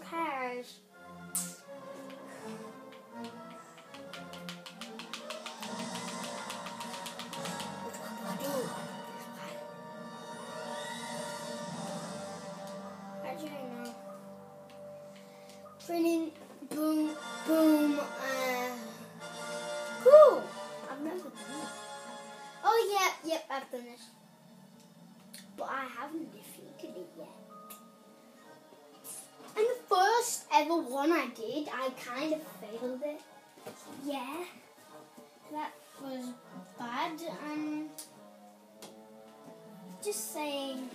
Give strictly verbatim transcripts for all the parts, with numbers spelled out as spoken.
cares? Which one do I do? Actually, no. Brilliant. Boom. Boom. Uh, cool. I've never done it. Oh, yeah. Yep, I've done this. But I haven't defeated it yet. And the first ever one I did, I kind of failed it. Yeah, that was bad. Um, just saying,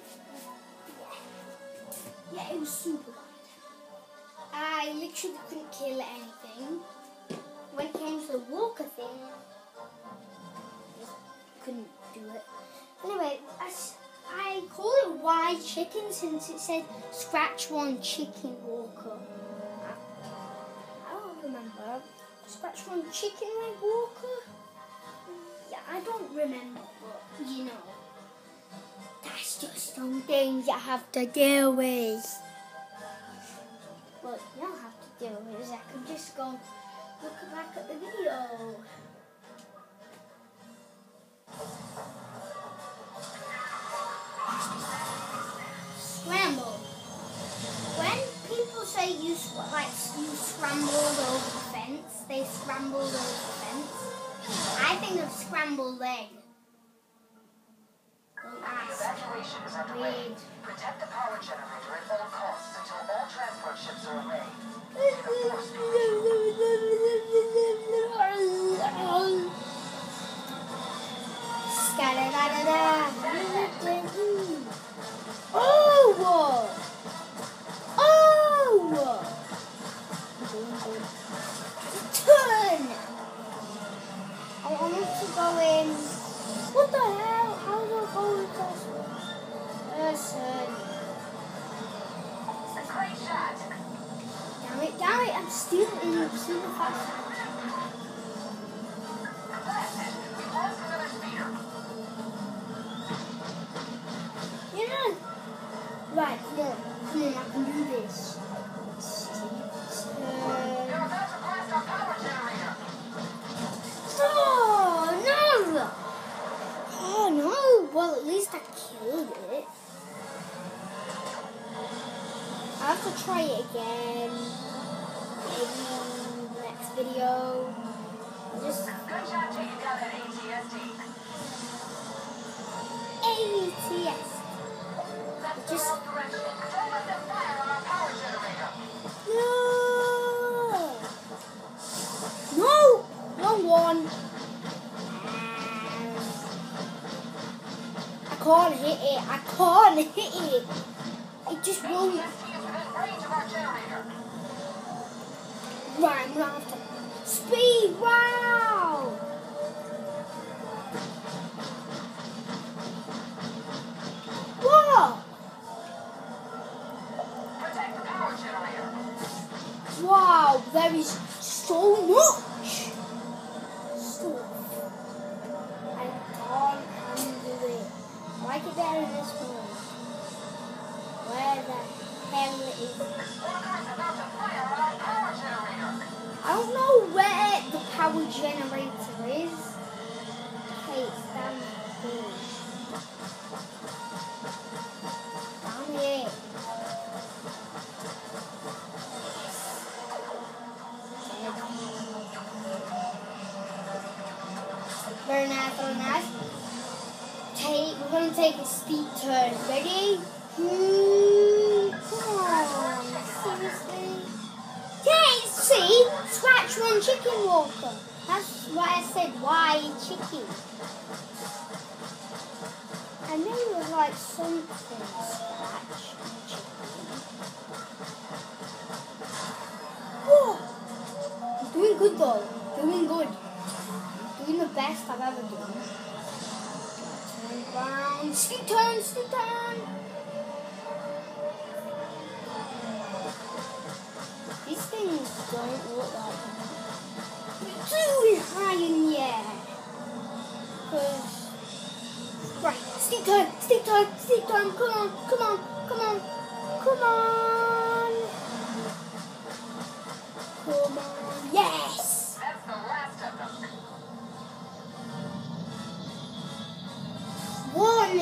yeah, yeah, it was super bad. I literally couldn't kill anything. When it came to the walker thing, just couldn't do it. Anyway, I. I call it White Chicken since it said Scratch One Chicken Walker. I, I don't remember. Scratch One Chicken Leg Walker? Yeah, I don't remember, but you know. That's just some things you have to deal with. But you don't have to deal with it. I can just go look back at the video. Scramble. When people say you like you scrambled over the fence, they scrambled over the fence. I think of scrambled egg. Don't ask. Evacuation is underway. Protect the power generator at all costs until all transport ships are away. Oh! Oh! Turn! I want to go in. What the hell? How do I go with this one? Listen. A great shot. Damn it, damn it, I'm still in super fast. Blasted. We lost another speeder. You know. Right, come on. Come on, I can do this. You're about to blast our power generator. Oh, no! Oh, no. Well, at least I killed it. I have to try it again. Maybe in the next video. I'll just... Good job taking down that A T S D. A T S. That's the Just... wrong direction. Don't let them fire on our power generator. No! No! Wrong one. I can't hit it. I can't hit it. It just won't. A T S D is within range of our generator. Right, I'm gonna have to speed. Wow! What? Protect the power generator. Wow, there is so much stuff. I can't handle it. I like it better in this one. Where the hell it is? Walker's about to fire on our power generator. I don't know where the power generator is. Okay, it's down here. Down here. Very nice, very nice. Okay, we're gonna take a steep turn. Ready? Hmm, come on, seriously? Okay, see? Scratch One Chicken Walker. That's why I said why chicken. I knew it was like something scratch chicken. Whoa! I'm doing good though. Doing good. Doing the best I've ever done. Turn around. Steep turn, steep turn. These things don't look like they're too high in the air. Cause right, steep turn, steep turn, steep turn. Come on, come on, come on, come on.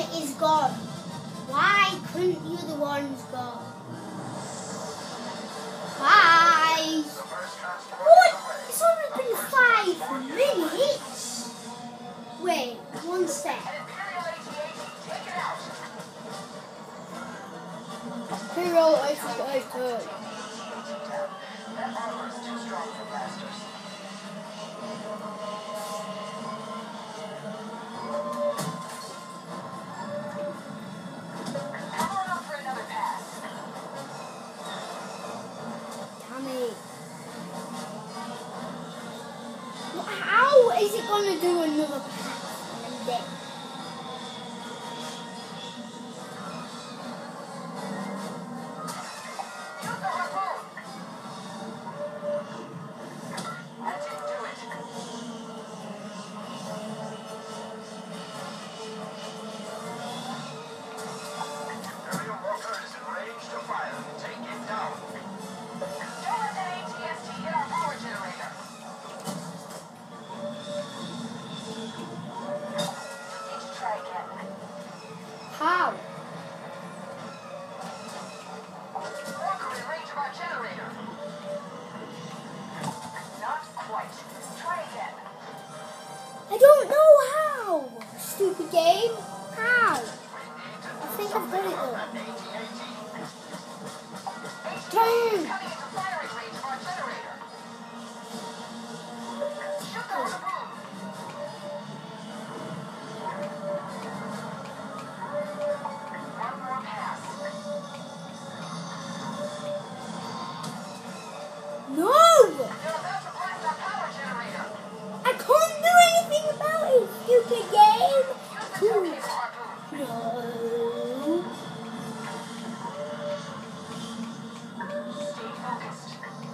is gone. Why couldn't the other ones go? Bye. What? It's only been five minutes. Wait, one sec. Imperial eighty-eight. That armor is too strong for blasters. Come on up for another pass. Damn it. Well, how is it going to do another pass and then? Use the harpoon. That didn't do it. Aerial walker is in range to fire. Take it down. Don't let that A T S T hit our power generator. Need to try again. How? Walker in range of our generator. Not quite. Try again. I don't know how. Stupid game. How? I think I've got it though. Turn. Coming into firing range of our generator. Shoot the harpoon. One more pass. No! They're about to blast our power generator. I can't do anything about it, stupid game. Use the showcase harpoon. No. Stay focused.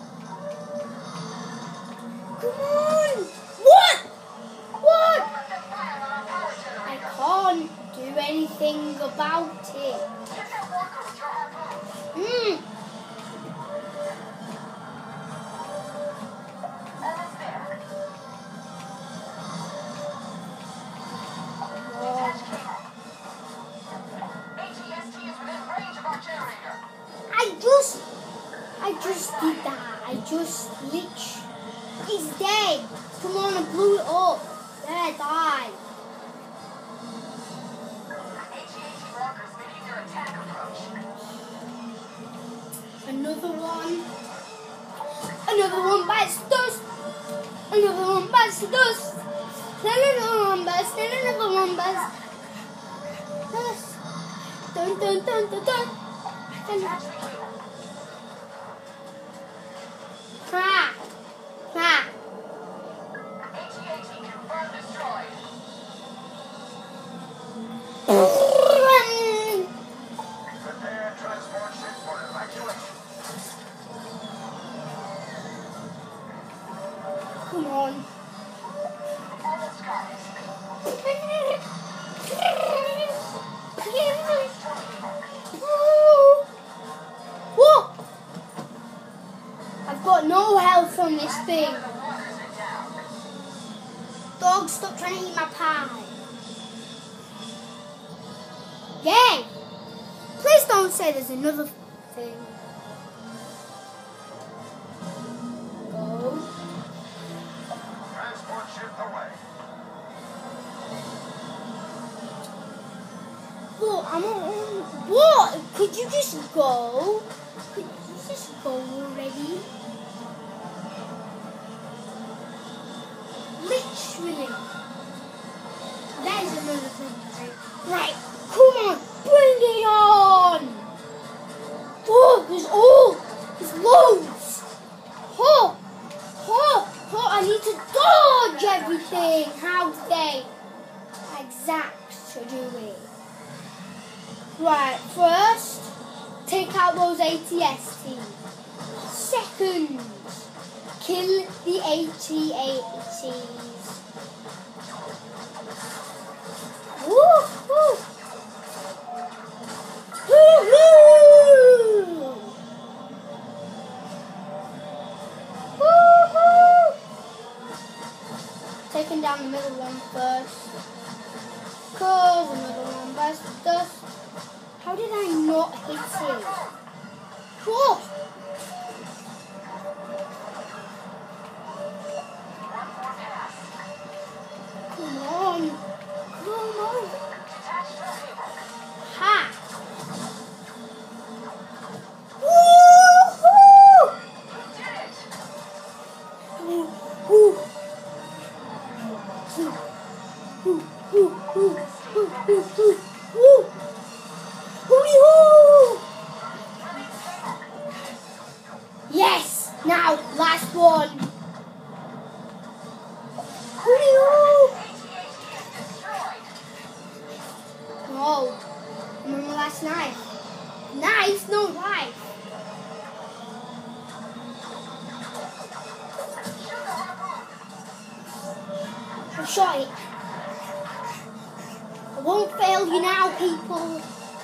Come on. What? What? Don't let them fire on our power I generator. can't do anything about it. Hit that walker with your harpoon. Hmm. Almost there. Oh, Detach cable. A T S T is within range of our generator. I just, I just did that. I just glitched. He's dead. Come on, I blew it up. There, die. A T A T walkers making their attack approach. Another one. Another one bites the dust. Another one bites the dust. Then another one bites. Then another one bites. Dust. Dun dun dun dun dun. And Detach the cable. crack. Crack. A T A T confirmed destroyed. Prepare transport ship for evacuation. Come on. Almost got it. What? I've got no health on this thing. The waters are down. Dog, stop trying to eat my pie. Yay! Please don't say there's another thing. Go. Transport ship away. Look, I'm on. What? Could you just go? Could you just go already? Literally. There's another thing. Right, come on, bring it on! Oh, there's all, there's loads! Oh, oh, oh, I need to dodge everything! How they exact to do it. Right, first, take out those A T S Ts. Second, kill the A T A Ts. Woo hoo! Woo hoo! Woo hoo! Taking down the middle one first. Cause another one bites the dust. How did I not hit it? Whoa! Come on. Come on. Ha! Woo-hoo! Ooh, ooh. Ooh, ooh, ooh, ooh, ooh, ooh, ooh. Hoo-hoo! Yes! Now, last one. Hoo-hoo! No, I'm on my last knife. Knife, no life. I shot it. I won't fail you now, people.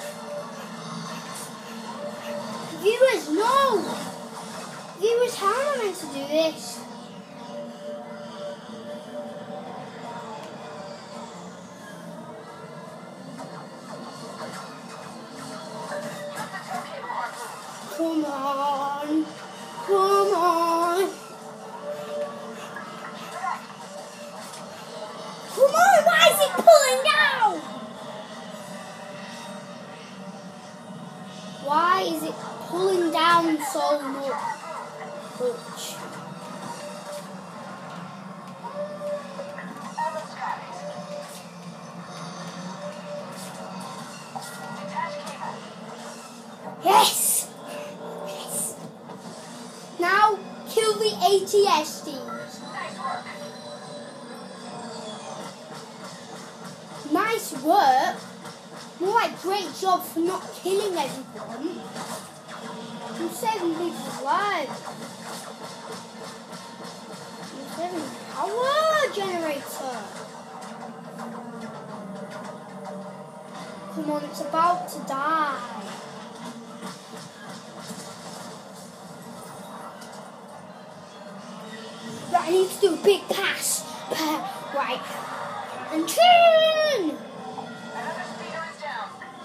Viewers, no! Viewers, how am I meant to do this? Come on. Come on. Come on, why is it pulling down? Why is it pulling down so much? Yes! Yes! Now kill the A T S Ds. Nice work. More like great job for not killing everyone. I'm saving people's lives. I'm saving the power generator. Come on, it's about to die. Right, I need to do a big pass. Right. And turn! Another speeder is down.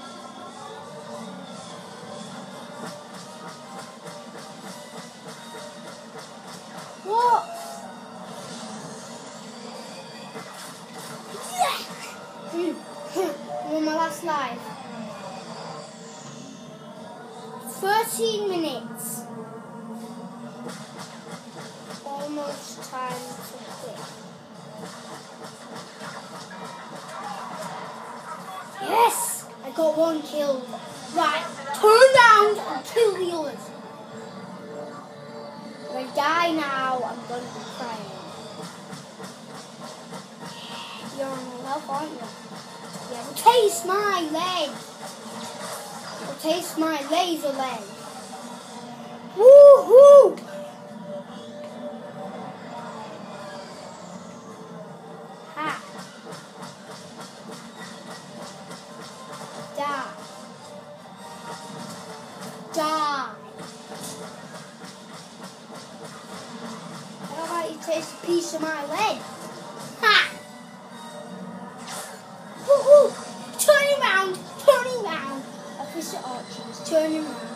What? Yeah! I'm on my last life. thirteen minutes. Almost time to quit. Yes! I got one kill. Right, turn around and kill the others. If I die now, I'm going to be crying. You're on my health, aren't you? Yeah, well, taste my leg. Well, taste my laser leg. Woohoo! Ha! Die. Die. How about you taste a piece of my leg? Ha! Woohoo! Turning round, turning round. Officer Archers, turning round.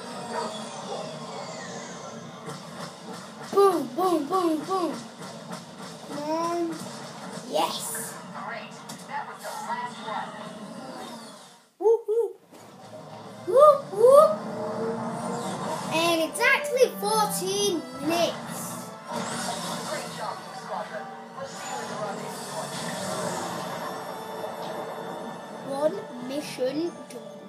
Boom, boom, boom, boom. Come on. Yes. Great. That was the last one. Whoop, whoop. Whoop, whoop. And exactly fourteen minutes. Great job, Squadron. We'll see you in the rendezvous point. One mission done.